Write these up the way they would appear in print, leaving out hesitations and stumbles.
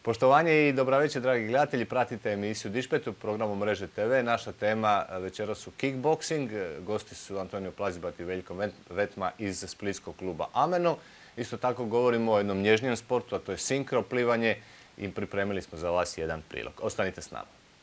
Poštovanje i dobra večer, dragi gledatelji. Pratite emisiju Dišpet u programu Mreže TV. Naša tema večeras su kickboksing. Gosti su Antonio Plazibat i Veljko Vetma iz splitskog kluba Ameno. Isto tako govorimo o jednom nježnijem sportu, a to je sinkro plivanje i pripremili smo za vas jedan prilog. Ostanite s nama.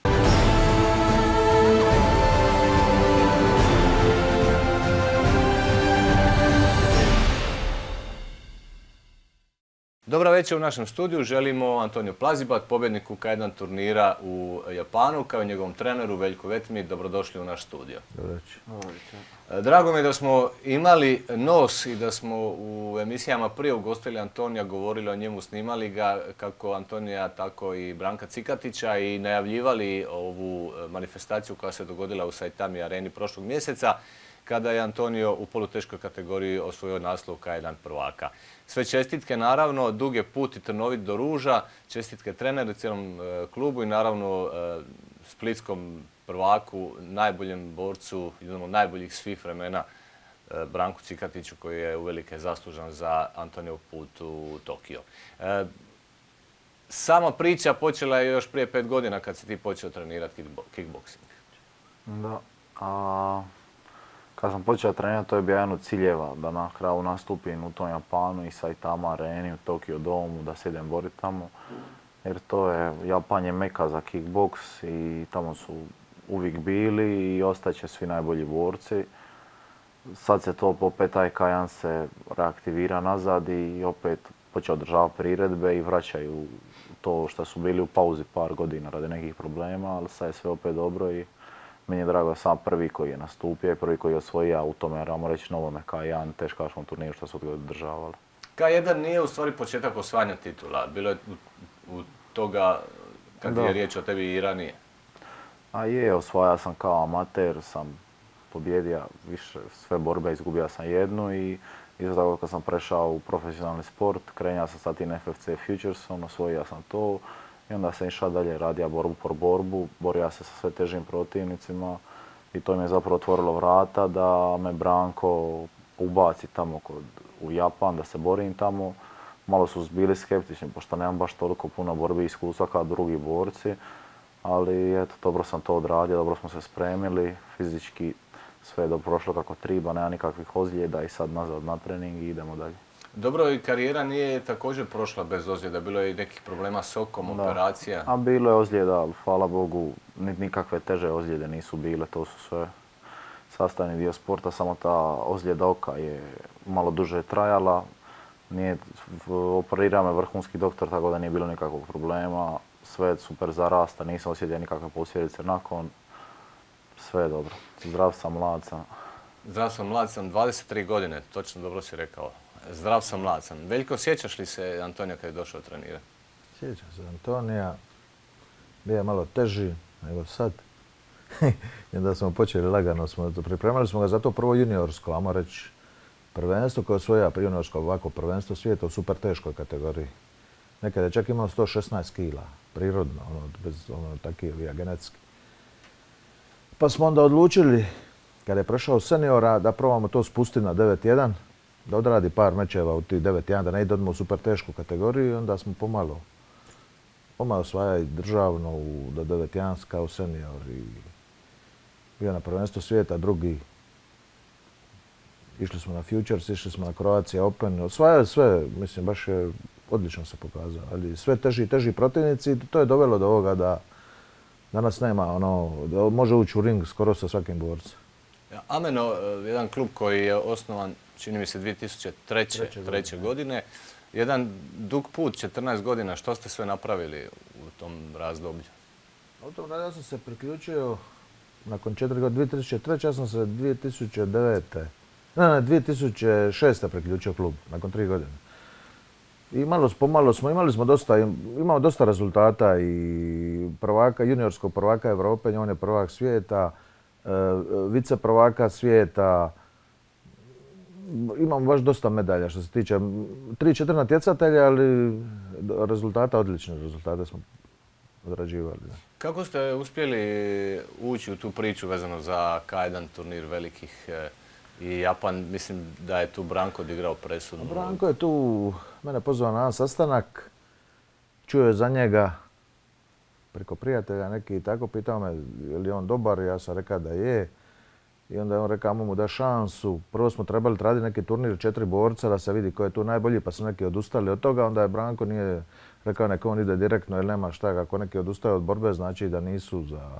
Dobra večer u našem studiju. Želimo Antonio Plazibat, pobjedniku K1 turnira u Japanu, kao i njegovom treneru Veljku Vetmi. Dobrodošli u naš studio. Dobro večer. Drago mi je da smo imali nos i da smo u emisijama prije ugostili Antonija, govorili o njemu, snimali ga, kako Antonija, tako i Branka Cikatića, i najavljivali ovu manifestaciju koja se dogodila u Saitami areni prošlog mjeseca, kada je Antonio u poluteškoj kategoriji osvojio naslov K1 prvaka. Sve čestitke, naravno, dug je put i trnovit do ruža, čestitke treneru, cijelom klubu i naravno splitskom prvaku, najboljem borcu, jednom od najboljih svih vremena, Branku Cikatiću, koji je uvelike zaslužan za Antonijev put u Tokio. Sama priča počela je još prije 5 godina kad si ti počeo trenirati kickboksing. Da, kad sam počeo trenirati, to je bio jedan od ciljeva, da na kraju nastupim u tom Japanu i Saitama areni, u Tokio domu, da se idem boriti tamo. Jer to je, Japan je meka za kickboks i tamo su uvijek bili i ostaće svi najbolji borci. Sad se to opet, taj K1 se reaktivira nazad i opet počeo održavati priredbe i vraćaju to što su bili u pauzi par godina radi nekih problema, ali sad je sve opet dobro i meni je drago da sam prvi koji je nastupio i prvi koji je osvojio u tome, ajmo reći, novome K1 teškaškom turniru što su održavali. K1 nije u stvari početak osvajanja titula, bilo je u toga kad je riječ o tebi i ranije. A je, osvajao sam kao amater, sam pobjedio više sve borbe, izgubio sam jednu i isto tako kad sam prešao u profesionalni sport, krenio sam sa tim FFC Futuresom, osvojio sam to. I onda sam išao dalje, radio borbu por borbu, borio se sa sve težim protivnicima i to mi je zapravo otvorilo vrata da me Branko ubaci tamo u Japan, da se borim tamo. Malo su bili skeptični, pošto nemam baš toliko puno borbi i iskustva kao drugi borci, ali eto, dobro sam to odradio, dobro smo se spremili, fizički sve je dobro prošlo kako treba, nema nikakvih ozljeda i sad nazad na trening i idemo dalje. Dobro, i karijera nije također prošla bez ozljeda, bilo je i nekih problema s okom, operacija. A bilo je ozljeda, ali hvala Bogu, nikakve teže ozljede nisu bile, to su sve sastavni dio sporta, samo ta ozljeda oka je malo duže trajala. Operirao me vrhunski doktor, tako da nije bilo nikakvog problema, sve je super zarasta, nisam osjetio nikakve posljedice nakon, sve je dobro. Zdrav sam, mlad sam. Zdrav sam, mlad sam, 23 godine, točno dobro si rekao. Zdrav sam, mlad sam. Veljko, sjećaš li se Antonija kad je došao trenirati? Sjećam se Antonija. Bio je malo teži nego sad. I onda smo počeli lagano, pripremali smo ga za to prvo juniorsko, ajmo reći, prvenstvo koje osvojio juniorsko ovako prvenstvo svijeta u super teškoj kategoriji. Nekada je čak imao 116 kila, prirodno, bez takvih genetski. Pa smo onda odlučili, kada je prešao seniora, da probamo to spustiti na 9-1. Da odradi par mečeva u tih 9-1, da ne ide odmah u super tešku kategoriju i onda smo pomalo osvajali državno do 9-1 kao senior i bio na prvenstvo svijeta, drugi. Išli smo na Futures, išli smo na Croatia Open, osvajali sve, mislim, baš je odlično se pokazao, ali sve teži i teži protivnici i to je dovelo do ovoga da danas nema da može ući u ring skoro sa svakim borcem. Ameno, jedan klub koji je osnovan, čini mi se, 2003. godine. Jedan dug put, 14 godina. Što ste sve napravili u tom razdoblju? U tom razdoblju ja sam se priključio nakon 4 godine, 2003. Ja sam se 2006. priključio klub, nakon 3 godine. I pomalo imamo dosta rezultata i prvaka, juniorskog prvaka Europe, on je prvak svijeta, vice prvaka svijeta. Imamo baš dosta medalja što se tiče 3-4 natjecatelja, ali rezultata, odlične rezultate smo odrađivali. Kako ste uspjeli ući u tu priču vezano za K1 turnir velikih i Japan? Mislim da je tu Branko odigrao presudnu. Branko je tu mene pozvao na jedan sastanak čuo je za njega preko prijatelja neki tako pitao me je li on dobar, ja sam rekao da je. I onda je on rekao, ajmo mu da šansu. Prvo smo trebali raditi neki turnir 4 borca da se vidi ko je tu najbolji, pa su neki odustali od toga. Onda je Branko nije rekao neka on ide direktno jer nema šta. Ako neki odustaju od borbe, znači da nisu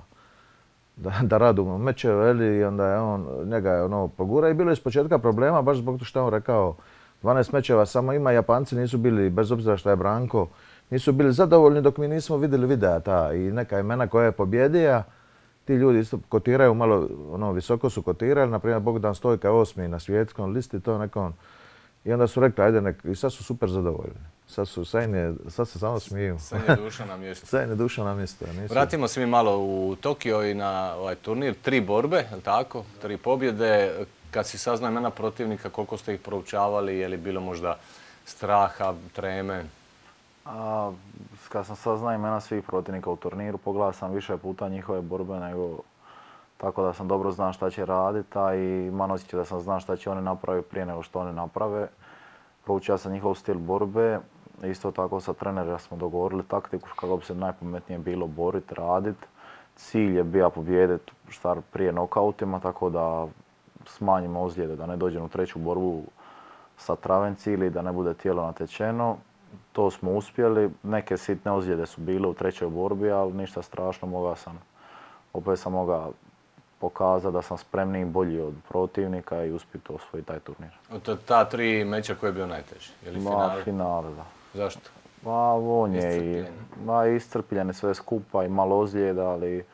da radu mečeve. I onda je njega je pogura i bilo je iz početka problema, baš zbog toga što je on rekao 12 mečeva samo ima. Japanci nisu bili, bez obzira što je Branko, nisu bili zadovoljni dok mi nismo vidjeli videa ta i neka imena koja je pobjedija. Ti ljudi isto kotiraju malo, visoko su kotirali, na primjer Bogdan Stojka je 8. na svjetskom listi, to nekom. I onda su rekli, ajde i sad su super zadovoljni. Sad se samo smiju. Sad je duša na mjestu. Sad je duša na mjestu. Vratimo se mi malo u Tokio i na ovaj turnir. 3 borbe, je li tako? 3 pobjede. Kad si saznao imena protivnika, koliko ste ih proučavali, je li bilo možda straha, treme? Kad sam saznao imena svih protivnika u turniru, pogledao sam više puta njihove borbe tako da sam dobro znao šta će raditi, a i imam osjećaj da sam znao šta će oni napraviti prije nego što oni naprave. Proučio sam njihov stil borbe, isto tako sa trenerima smo dogovorili taktiku kako bi se najpametnije bilo boriti, raditi. Cilj je bio pobijediti prije nokautima, tako da smanjimo ozljede, da ne dođem u treću borbu sa travenci ili da ne bude tijelo natečeno. To smo uspjeli, neke sitne ozljede su bile u trećoj borbi, ali ništa strašno, opet sam mogao pokazati da sam spremniji i bolji od protivnika i uspjeti osvojiti taj turnir. Od ta 3 meča koji je bio najteži? Je li finale? Finale, da. Zašto? On je iscrpljen je sve skupa i malo ozljeda, ali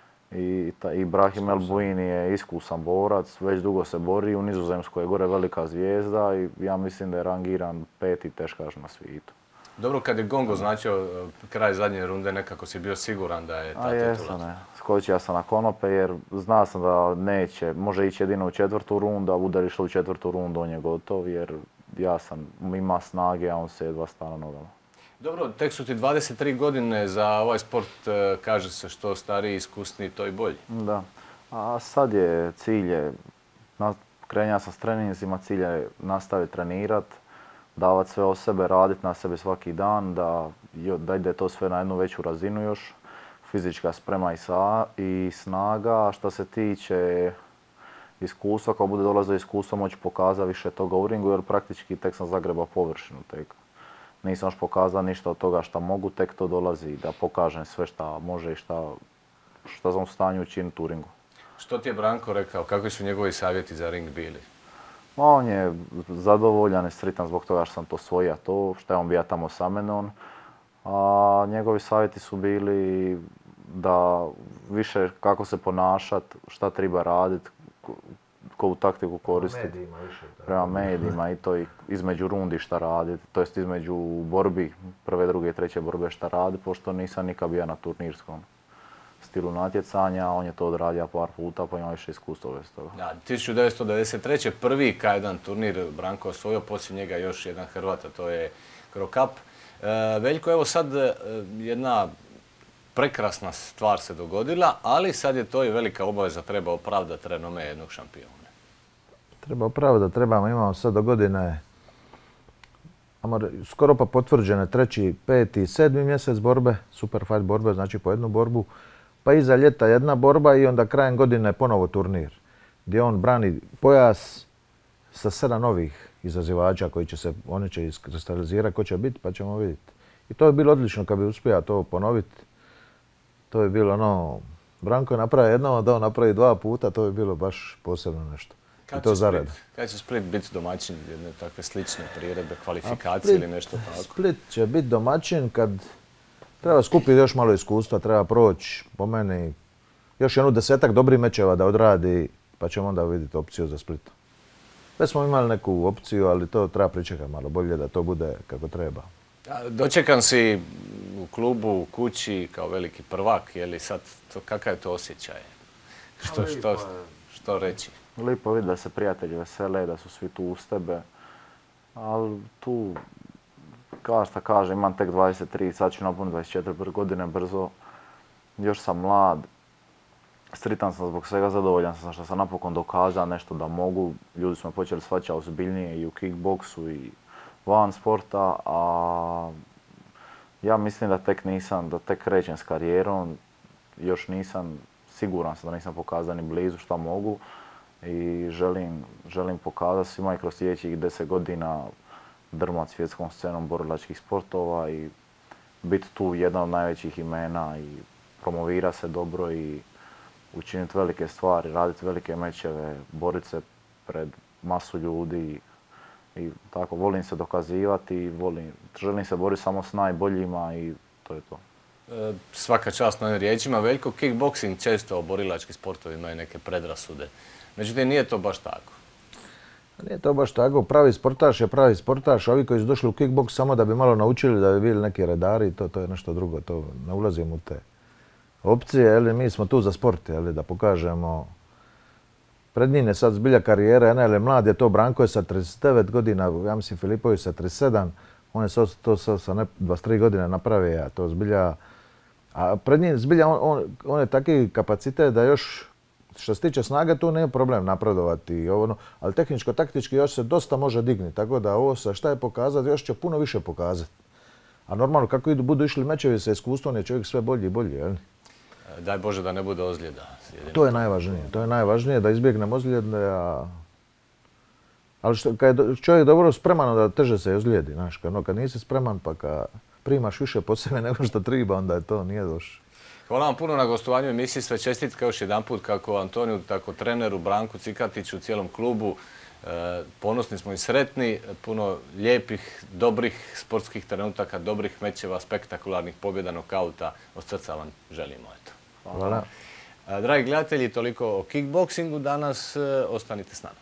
Ibrahim El Bouini je iskusan borac, već dugo se bori, u Nizozemskoj je gore velika zvijezda i ja mislim da je rangiran 5. teškaš na svijetu. Dobro, kad je gong označio kraj zadnje runde, nekako si bio siguran da je ta titula? Jesam, ne. Skočio sam na konope jer znao sam da neće, može ići jedino u 4. rundu, a bude išlo u 4. rundu, on je gotov jer ima snage, a on se jedva stane nogama. Dobro, tek su ti 23 godine za ovaj sport, kaže se što stariji, iskusniji, to i bolji. Da, a sad je cilj, krenja sam s treninzima, cilj je nastaviti trenirati, davati sve od sebe, raditi na sebi svaki dan, da ide to sve na jednu veću razinu još. Fizička sprema i snaga, a što se tiče iskustva, kao bude dolazio iskustvo, moći pokazati više toga u ringu, jer praktički tek sam zagrebao površinu tek. Nisam još pokazao ništa od toga što mogu, tek to dolazi da pokažem sve što može i što sam u stanju učiniti u ringu. Što ti je Branko rekao, kakvi su njegovi savjeti za ring bili? On je zadovoljan i sretan zbog toga što sam to osvojio, što je on bio tamo sa menom. A njegovi savjeti su bili da više kako se ponašati, šta treba raditi, koju taktiku koristiti. Prema medijima i to između rundi šta raditi, to jest između borbi, prve, druge i treće borbe šta raditi, pošto nisam nikad bio na turnirskom stilu natjecanja, on je to odradio par puta pa ima više iskustva bez toga. Da, 1993. prvi K1 turnir Branko osvojio, poslije njega još jedan Hrvat, a to je Cro Cup. Veljko, evo sad jedna prekrasna stvar se dogodila, ali sad je to i velika obaveza, treba opravdati renome jednog šampiona. Treba opravdati, imamo sad do godine skoro pa potvrđene 3., 5. i 7. mjesec borbe, super fight borbe, znači po jednu borbu, pa iza ljeta jedna borba i onda krajem godine ponovo turnir, gdje on brani pojas sa 7 novih izazivača oni će iskristalizirati ko će biti, pa ćemo vidjeti. I to je bilo odlično kad bi uspio to ponoviti. To je bilo Branko je napravio jednom, da on napravi 2 puta, to je bilo baš posebno nešto. Kad će Split biti domaćin jedne takve slične priredbe, kvalifikacije ili nešto tako? Split će biti domaćin kad treba skupiti još malo iskustva, treba proći po meni još jednu 10-ak dobrih mečeva da odradi, pa ćemo onda vidjeti opciju za Split. Već smo imali neku opciju, ali to treba pričekati malo bolje da to bude kako treba. Dočekan si u klubu, u kući kao veliki prvak, je li sad, kakav je to osjećaj? Što reći? Lipo vidi da se prijatelji vesele, da su svi tu uz tebe, ali tu, kao što kažem, imam tek 23, sad ću napuniti 24 godine brzo, još sam mlad, sretan sam zbog svega, zadovoljan sam što sam napokon dokazao nešto da mogu, ljudi su me počeli shvaćati ozbiljnije i u kickboksu i van sporta, a Ja mislim da tek krećem s karijerom, još nisam, siguran sam da nisam pokazao ni blizu šta mogu i želim pokazati svima i kroz sljedećih 10 godina drmat svjetskom scenom borilačkih sportova i biti tu jedan od najvećih imena i promovira se dobro i učiniti velike stvari, raditi velike mečeve, boriti se pred masu ljudi i tako, volim se dokazivati i želim se boriti samo s najboljima i to je to. Svaka čast na ovim riječima. Veljko, kickboksing često borilački sportovi imaju neke predrasude. Međutim, nije to baš tako. Nije to baš tako. Pravi sportaš je pravi sportaš. Ovi koji su došli u kickboks samo da bi malo naučili, da bi bili neki redari, to je nešto drugo. To ne ulazimo u te opcije. Mi smo tu za sport, da pokažemo. Pred njim je sad zbilja karijera, jer mlad je to, Branko je sa 39 godina, ja mislim Filipović sa 37, on je to sa 23 godine napravio, a to zbilja... A pred njim zbilja on je taki kapacitet da još, što se tiče snage, tu nema problem napredovati, ali tehničko-taktički još se dosta može dignuti, tako da ovo sa šta je pokazati, još će puno više pokazati. A normalno kako budu išli mečevi sa iskustvom je čovjek sve bolji i bolji, jel? Daj Bože da ne bude ozljeda. To je najvažnije, da izbjegnem ozljede, ali kad je čovjek dobro spreman, onda teže se ozlijedi, znaš, kad nisi spreman pa kad primaš više po sebe nego što treba, onda je to nije došlo. Hvala vam puno na gostovanju emisiji, sve čestitke još jedanput kako Antoniju, tako treneru Branku Cikatiću, cijelom klubu. Ponosni smo i sretni, puno lijepih, dobrih sportskih trenutaka, dobrih mečeva, spektakularnih pobjeda, nokauta. Od srca vam želimo. Hvala. Dragi gledatelji, toliko o kickboksingu danas. Ostanite s nama.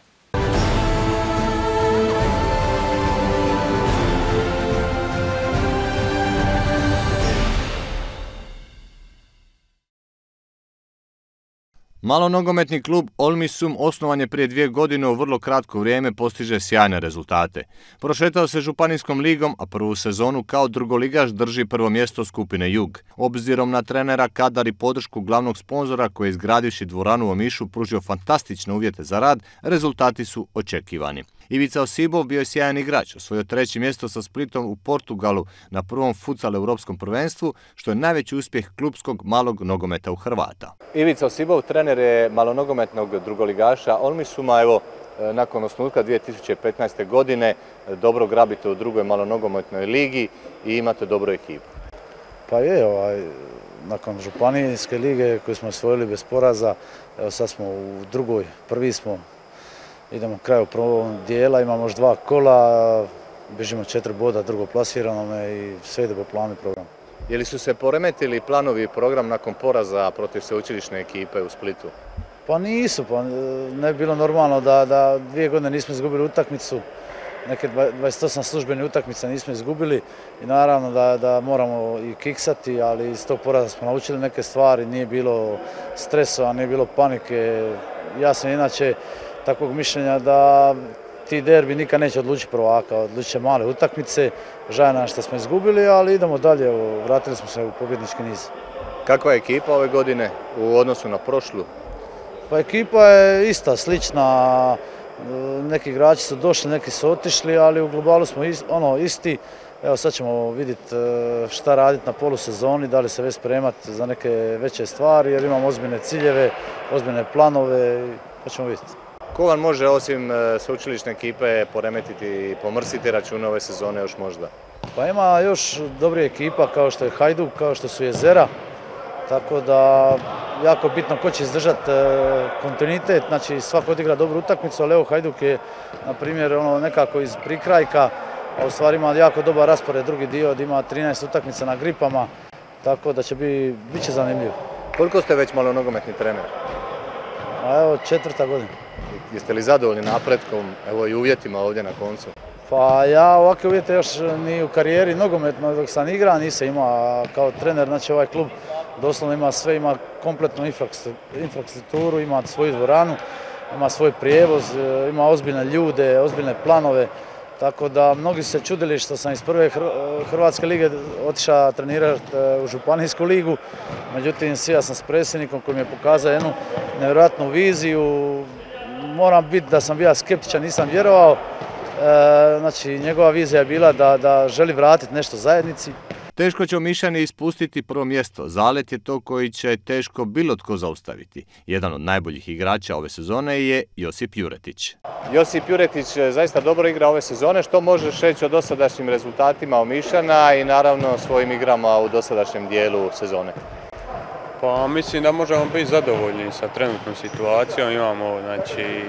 Malonogometni klub Olmisum osnovan je prije 2 godine, u vrlo kratko vrijeme postiže sjajne rezultate. Prošetao se Županijskom ligom, a prvu sezonu kao drugoligaš drži prvo mjesto skupine Jug. Obzirom na trenera, kadar i podršku glavnog sponzora koji je izgradivši dvoranu u Omišu pružio fantastične uvjete za rad, rezultati su očekivani. Ivica Osibov bio je sjajan igrač, osvojio 3. mjesto sa Splitom u Portugalu na prvom futsal europskom prvenstvu, što je najveći uspjeh klubskog malog nogometa u Hrvata. Ivica Osibov, trener je malonogometnog drugoligaša Olmisuma. Evo, nakon osnutka 2015. godine dobro grabite u drugoj malonogometnoj ligi i imate dobru ekipu. Pa je, nakon županijske lige koju smo osvojili bez poraza, evo sad smo u drugoj, prvi smo. Idemo kraju prvog dijela, imamo još 2 kola, bježimo 4 boda drugoplasirano i sve ide po planu i programu. Je li su se poremetili planovi i program nakon poraza protiv sveučilišne ekipe u Splitu? Pa nisu, ne bi bilo normalno da 2 godine nismo izgubili utakmicu, neke 28 službenih utakmica nismo izgubili i naravno da moramo i kiksati, ali iz tog poraza smo naučili neke stvari, nije bilo stresova, nije bilo panike. Ja sam inače takvog mišljenja da ti derbi nikad neće odlučiti prvaka, odlučit će male utakmice. Žao nam što smo izgubili, ali idemo dalje, vratili smo se u pobjednički niz. Kakva je ekipa ove godine u odnosu na prošlu? Pa ekipa je ista, slična. Neki igrači su došli, neki su otišli, ali u globalu smo isti. Evo sad ćemo vidjeti šta raditi na polusezoni, da li se već spremati za neke veće stvari, jer imamo ozbiljne ciljeve, ozbiljne planove, pa ćemo vidjeti. Ko vam može osim sveučilišne ekipe poremetiti i pomrsiti račune ove sezone još možda? Pa ima još dobrih ekipa kao što je Hajduk, kao što su Jezera. Tako da jako bitno ko će izdržati kontinuitet, znači svako odigra dobru utakmicu, ali evo Hajduk je na primjer nekako iz prikrajka, a u stvari ima jako dobar raspored drugi dio, ima 13 utakmica na gripama, tako da će bit će zanimljivo. Koliko ste već malonogometni trener? A evo 4. godina. Jeste li zadovoljni napretkom, evo i uvjetima ovdje na koncu? Pa ja ovakve uvjete još ni u karijeri nogometno dok sam igrao nisam imao, kao trener, znači ovaj klub doslovno ima sve, ima kompletnu infrastrukturu, ima svoju dvoranu, ima svoj prijevoz, ima ozbiljne ljude, ozbiljne planove, tako da mnogi su se čudili što sam iz prve Hrvatske lige otišao trenirati u Županijsku ligu, međutim sjeo sam s predsjednikom koji mi je pokazao jednu nevjerojatnu viziju. Moram biti da sam bio skeptičan, nisam vjerovao. Znači, njegova vizija je bila da želi vratiti nešto zajednici. Teško će Omišani ispustiti prvo mjesto. Zalet je to koji će teško bilo tko zaustaviti. Jedan od najboljih igrača ove sezone je Josip Juretić. Josip Juretić zaista dobro igra ove sezone. Što možeš reći o dosadašnjim rezultatima Omišana i naravno svojim igrama u dosadašnjem dijelu sezone? Pa mislim da možemo biti zadovoljni sa trenutnom situacijom. Imamo znači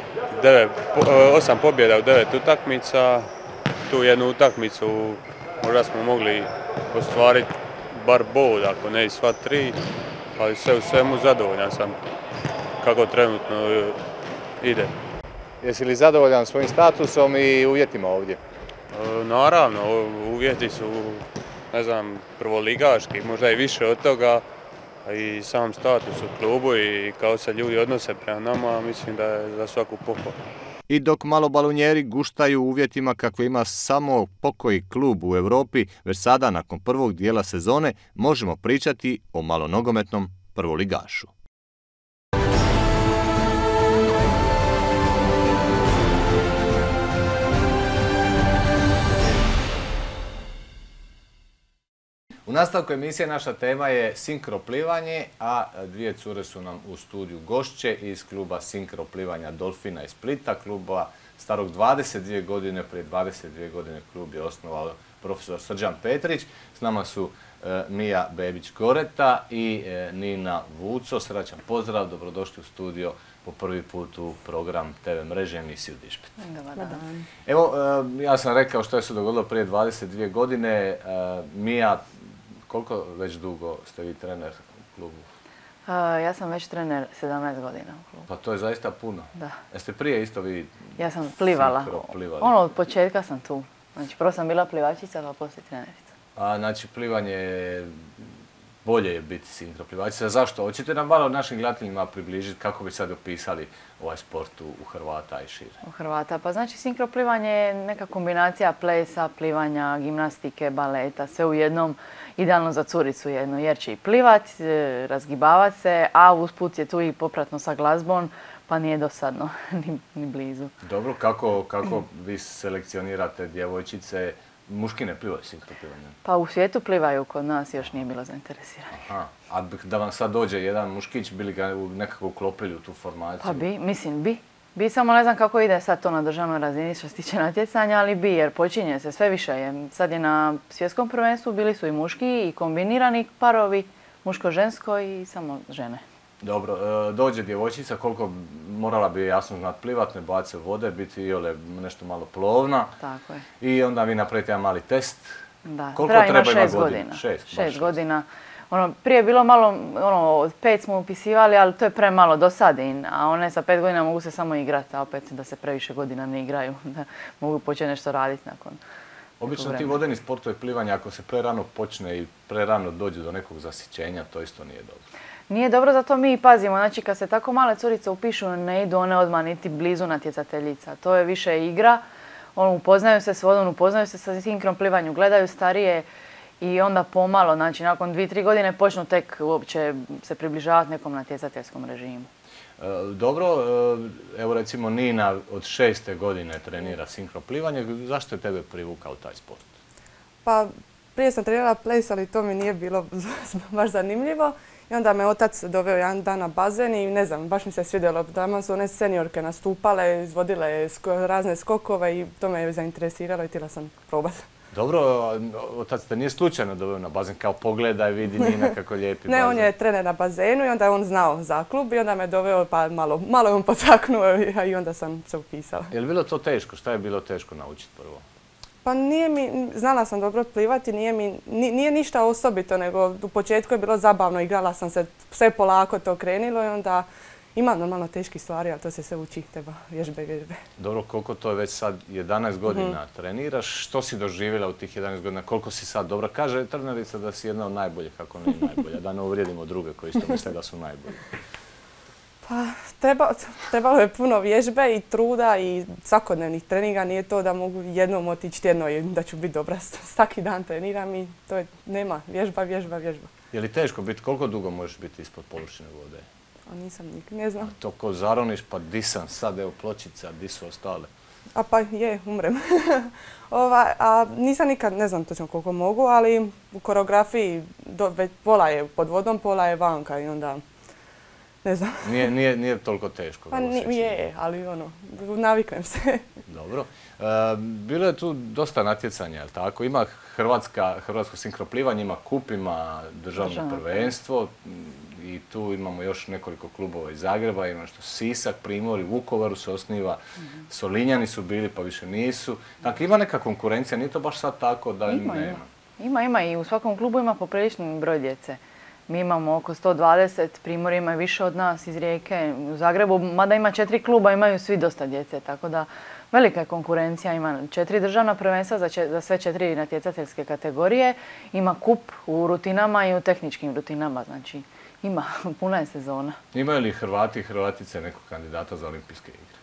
8 pobjeda u 9 utakmica. Tu jednu utakmicu možda smo mogli ostvariti bar bod, ako ne i sva 3, ali sve u svemu zadovoljan sam kako trenutno ide. Jesi li zadovoljan svojim statusom i uvjetima ovdje? Naravno, uvjeti su, ne znam, prvoligaški, možda i više od toga, a i sam status u klubu i kao se ljudi odnose prema nama, mislim da je za svaku pohvalu. I dok malo balunjeri guštaju u uvjetima kakve ima samo pokoji klub u Europi, već sada nakon prvog dijela sezone možemo pričati o malonogometnom prvoligašu. U nastavku emisije naša tema je sinkroplivanje, a dvije cure su nam u studiju gošće iz kluba sinkroplivanja Dolfina iz Splita, kluba starog 22 godine, prije 22 godine klub je osnovao profesor Srđan Petrić. S nama su Mija Bebić-Goreta i Nina Vuco. Srdačan pozdrav, dobrodošli u studio po prvi put u program TV mreže emisiju Dišpet. Evo, ja sam rekao što je se dogodilo prije 22 godine. Mija, koliko već dugo ste vi trener u klubu? Ja sam već trener 17 godina u klubu. Pa to je zaista puno. Da. Jeste prije isto vi Ja sam plivala. Od početka sam tu. Znači prvo sam bila plivačica, pa poslije trenerica. Znači plivanje bolje je biti sinkroplivačica. Zašto? Hoćete nam malo našim gledateljima približiti kako bi sad opisali ovaj sport u Hrvata i šire? U Hrvata. Pa znači sinkroplivanje je neka kombinacija plesa, plivanja, gimnastike, baleta, sve u jednom, idealno za curicu jednu, jer će i plivat, razgibavat se, a usput je tu i popratno sa glazbom, pa nije dosadno, ni blizu. Dobro, kako vi selekcionirate djevojčice? Muški ne plivaju sinkroplivanje? Pa u svijetu plivaju, kod nas još nije bilo zainteresirani. Aha, a da vam sad dođe jedan muškić, bi li ga nekako uklopili u tu formaciju? Pa bi. Bi, samo ne znam kako ide sad to na državnoj razini što se tiče natjecanja, ali bi, jer počinje se sve više. Sad je na svjetskom prvenstvu, bili su i muški i kombinirani parovi, muško-žensko i samo žene. Dobro, dođe djevojčica, koliko morala bi jasno znat plivat, ne baci vode, biti nešto malo plovna. Tako je. I onda vi napravite jedan mali test. Da, koliko treba 6 godina? 6 godina. Prije je bilo malo, 5 smo upisivali, ali to je premalo do sad. A one sa 5 godina mogu se samo igrati, a opet da se previše godina ne igraju, da mogu početi nešto raditi nakon. Obično ti vodeni sportovi plivanja, ako se prerano počne i prerano dođe do nekog zasićenja, to isto nije dobro. Nije dobro, zato mi i pazimo. Znači, kad se tako male curice upišu, ne idu one odmah niti blizu natjecateljica. To je više igra. Upoznaju se s vodom, upoznaju se sa sinkrom plivanju, gledaju starije i onda pomalo, znači nakon 2-3 godine počnu tek uopće se približavati nekom natjecateljskom režimu. Dobro, evo recimo Nina od 6. godine trenira sinkroplivanje. Zašto je tebe privukao taj sport? Pa prije sam trenirala ples, ali to mi nije bilo baš zanimljivo. I onda me otac doveo jedan dan na bazen i ne znam, baš mi se svidjelo. Tamo su one seniorke nastupale, izvodile razne skokove i to me zainteresiralo i htjela sam probati. Dobro, otac te nije slučajno doveo na bazen, kao pogledaj, vidi Nina kako lijepi bazen. Ne, on je trener na bazenu i onda je on znao za klub i onda me doveo pa malo je on potaknuo i onda sam se upisala. Je li bilo to teško? Šta je bilo teško naučiti prvo? Pa znala sam dobro plivati, nije ništa osobito, nego u početku je bilo zabavno, igrala sam se, sve polako to krenilo i onda ima normalno teških stvari, ali to se sve uči, treba vježbe. Dobro, koliko to je već sad 11 godina treniraš, što si doživjela u tih 11 godina, koliko si sad dobra? Kaže trenerica da si jedna od najboljih, kako nije najbolja, da ne uvrijedimo druge koji isto misle da su najbolji. Pa trebalo je puno vježbe i truda i svakodnevnih treninga. Nije to da mogu jednom otići tjedno i da ću biti dobra. Svaki dan treniram i to je, nema, vježba. Je li teško biti, koliko dugo možeš biti ispod površine vode? A nisam nikad, ne znam. To ko zaroniš, pa di sam sad, evo pločica, di su ostale? A pa je, umrem. A nisam nikad, ne znam točno koliko mogu, ali u koreografiji pola je pod vodom, pola je vanka i onda, ne znam. Nije toliko teško. Pa je, ali naviknem se. Dobro. Bilo je tu dosta natjecanja, jel tako? Ima hrvatsko sinkroplivanje, ima kup, ima državno prvenstvo i tu imamo još nekoliko klubova iz Zagreba, ima što Sisak, Primorje, Vukovaru se osniva, Solinjani su bili pa više nisu. Dakle, ima neka konkurencija, nije to baš sad tako da nema. Ima i u svakom klubu ima poprilični broj djece. Mi imamo oko 120, Primorje ima više od nas iz Rijeke, u Zagrebu, mada ima 4 kluba, imaju svi dosta djece, tako da velika je konkurencija, ima 4 državna prvenstva za sve 4 natjecateljske kategorije, ima kup u rutinama i u tehničkim rutinama, znači ima, puna je sezona. Imaju li Hrvati i Hrvatice nekog kandidata za olimpijske igre?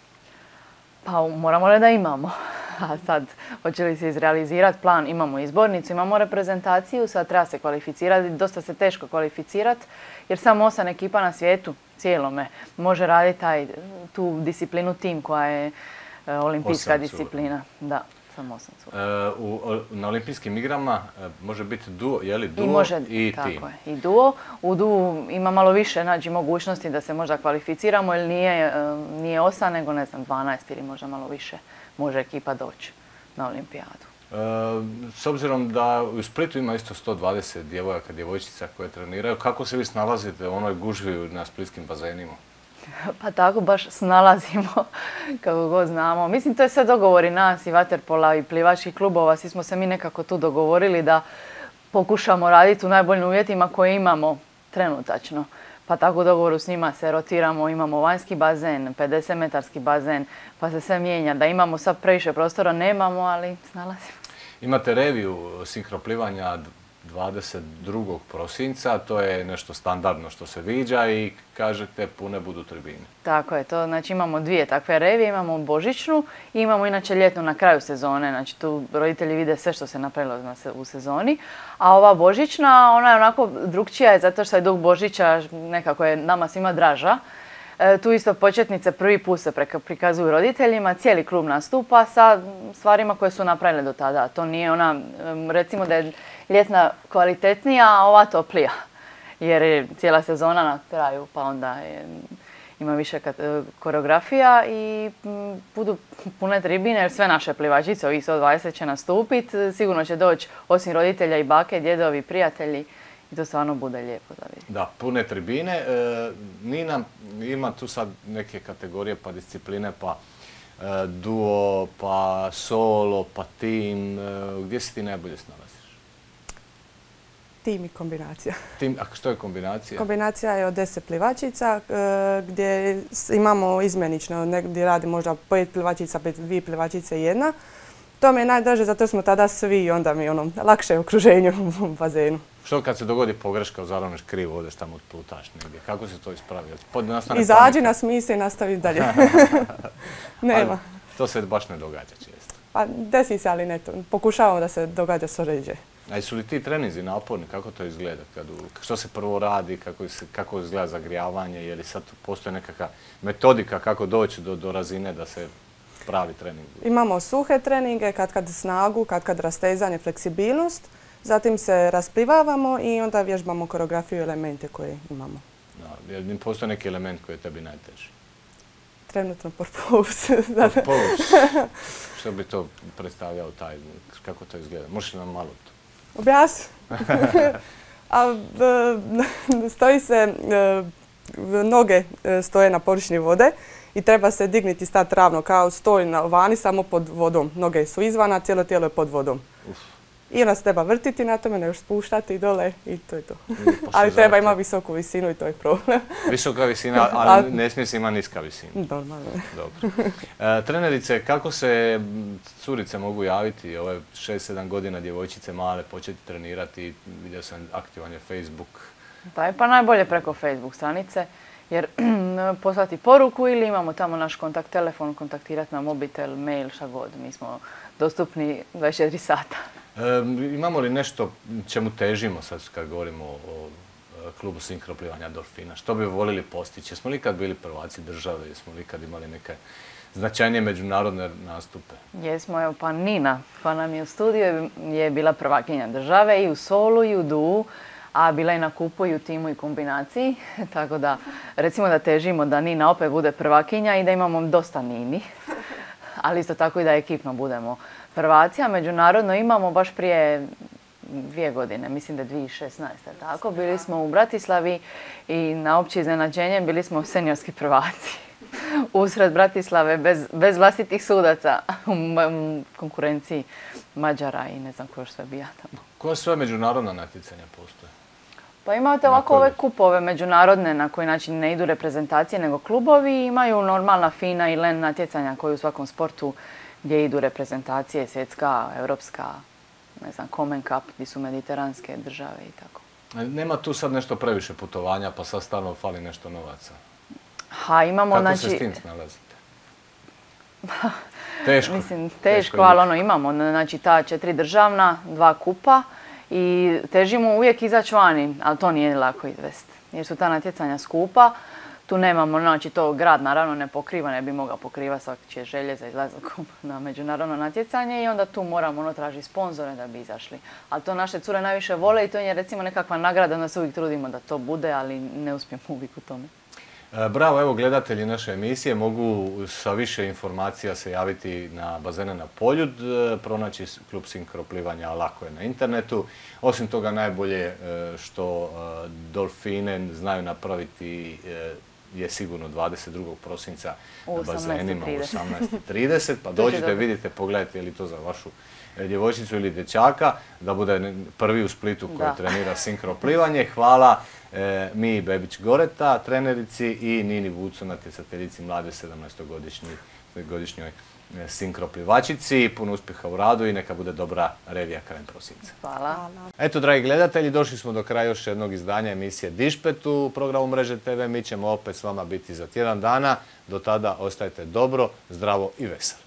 Pa moramo li da imamo. A sad, hoće li se izrealizirati plan, imamo izbornicu, imamo reprezentaciju, sad treba se kvalificirati, dosta se teško kvalificirati, jer samo 8 ekipa na svijetu, cijelome, može raditi tu disciplinu tim koja je olimpijska disciplina. Da, samo 8 cura. Na olimpijskim igrama može biti duo, je li duo i tim? Tako je, i duo. U duo ima malo više mogućnosti da se možda kvalificiramo, jer nije 8, nego ne znam, 12 ili možda malo više može ekipa doći na olimpijadu. S obzirom da u Splitu ima isto 120 djevojaka, djevojčica koje treniraju, kako se vi snalazite u onoj gužvi na splitskim bazenima? Pa tako baš snalazimo, kako god znamo. Mislim, to je sve dogovori nas i vaterpola i plivačkih klubova. Svi smo se mi nekako tu dogovorili da pokušamo raditi u najboljim uvjetima koje imamo trenutačno. Pa tako u dogovoru s njima se rotiramo, imamo vanjski bazen, 50-metarski bazen, pa se sve mijenja. Da imamo sad previše prostora, nemamo, ali snalazimo. Imate reviju sinkroplivanja 22. prosinca, to je nešto standardno što se viđa i kažete pune budu tribine. Tako je, to znači imamo 2 takve revije, imamo božićnu i imamo inače ljetnu na kraju sezone, znači tu roditelji vide sve što se napravilo u sezoni, a ova božićna, ona je onako drukčija zato što je duh Božića nekako je nama svima draža. Tu isto početnice prvi put se prikazuju roditeljima, cijeli klub nastupa sa stvarima koje su napravile do tada. To nije ona, recimo da je ljetna kvalitetnija, a ova toplija. Jer je cijela sezona na kraju, pa onda ima više koreografija i budu pune tribine jer sve naše plivačice, ovih 120 će nastupiti. Sigurno će doći osim roditelja i bake, djedovi, prijatelji. I to stvarno bude lijepo da vidim. Da, pune tribine. Nina, ima tu sad neke kategorije pa discipline, pa duo, pa solo, pa tim. Gdje se ti najbolje snalaziš? Tim i kombinacija. A što je kombinacija? Kombinacija je od 10 plivačica gdje imamo izmjenično, gdje radi možda 5 plivačica, 2 plivačice i 1. To mi je najdraže zato smo tada svi i onda mi je lakše okruženju u bazenu. Što kad se dogodi pogreška, zaravneš krivo, odeš tamo odplutaš negdje? Kako se to ispravi? Izađi na smisli i nastavi dalje. Nema. To se baš ne događa često. Pa desi se, ali ne to. Pokušavamo da se događa što ređe. A su li ti treninzi naporni? Kako to izgleda? Što se prvo radi? Kako izgleda zagrijavanje? Je li sad postoji nekakva metodika kako doći do razine da se pravi trening? Imamo suhe treninge, kad snagu, kad rastezanje, fleksibilnost. Zatim se rasplivavamo i onda vježbamo koreografiju i elemente koje imamo. Jel postoji neki element koji je tebi najteži? Trenutno porpous. Porpous? Što bi to predstavljao taj, kako to izgleda? Možeš li nam malo to? Objasni. Stoji se, noge stoje na površini vode i treba se dignuti i stati ravno kao stoji vani samo pod vodom. Noge su izvana, cijelo tijelo je pod vodom. I onda se treba vrtiti na tome, nego spuštati dole i to je to. Ali treba imati visoku visinu i to je problem. Visoka visina, ali ne smije se imati niska visina. Normalno. Dobro. Trenerice, kako se curice mogu javiti? Ove 6-7 godina djevojčice male početi trenirati, vidio sam aktivan je Facebook. Pa najbolje preko Facebook stranice, jer poslati poruku ili imamo tamo naš kontakt telefon, kontaktirati na mobitel, mail, šta god. Mi smo dostupni 24 sata. Imamo li nešto čemu težimo sad kad govorimo o klubu sinkroplivanja Dorfina? Što bi volili postići? Jesmo li kad bili prvaci države? Jesmo li kad imali neke značajnije međunarodne nastupe? Jesmo, evo pa Nina koja nam je u studiju je bila prvakinja države i u solu i u duu, a bila je na kupu i u timu i kombinaciji. Tako da recimo da težimo da Nina opet bude prvakinja i da imamo dosta Nini. Ali isto tako i da ekipno budemo prvaci, a međunarodno imamo baš prije 2 godine, mislim da je 2016. Tako, bili smo u Bratislavi i na opće iznenađenje bili smo seniorski prvaci. Usred Bratislave, bez vlastitih sudaca, u konkurenciji Mađara i ne znam ko još sve bija tamo. Koja sve međunarodna natjecanja postoje? Pa imate ovako ove kupove međunarodne na koji način ne idu reprezentacije nego klubovi, imaju normalna FINA i LEN natjecanja koji u svakom sportu gdje idu reprezentacije, svjetska, europska, ne znam, Common Cup, gdje su mediteranske države i tako. Nema tu sad nešto previše putovanja pa sad stalno fali nešto novaca. Imamo, Kako se s tim snalazite? Teško. Mislim, teško, ali imamo, znači ta 4 državna, 2 kupa i težimo uvijek izaći vani, ali to nije lako izvesti. Jer su ta natjecanja skupa, tu nemamo, znači to grad naravno ne pokriva, ne bi mogao pokrivati svačije želje za izlazak na međunarodno natjecanje i onda tu moramo tražiti sponzore da bi izašli. Ali to naše cure najviše vole i to je recimo nekakva nagrada, onda se uvijek trudimo da to bude, ali ne uspijemo uvijek u tome. Bravo, evo gledatelji naše emisije mogu sa više informacija se javiti na bazene na Poljud, pronaći klub sinkroplivanja lako je na internetu. Osim toga najbolje što Dolfine znaju napraviti je sigurno 22. prosinca na bazenima u 18:30, pa dođite, vidite, pogledajte je li to za vašu djevojčicu ili dječaka, da bude prvi u Splitu koji trenira sinkroplivanje. Hvala Miji Bebić-Goreta, trenerici i Nini Vucu, natjecateljici mlade 17-godišnjoj sinkroplivačici. Puno uspjeha u radu i neka bude dobra revija krajem prosinca. Hvala. Eto, dragi gledatelji, došli smo do kraja još jednog izdanja emisije Dišpet u programu Mreže TV. Mi ćemo opet s vama biti za tjedan dana. Do tada ostajte dobro, zdravo i veselo.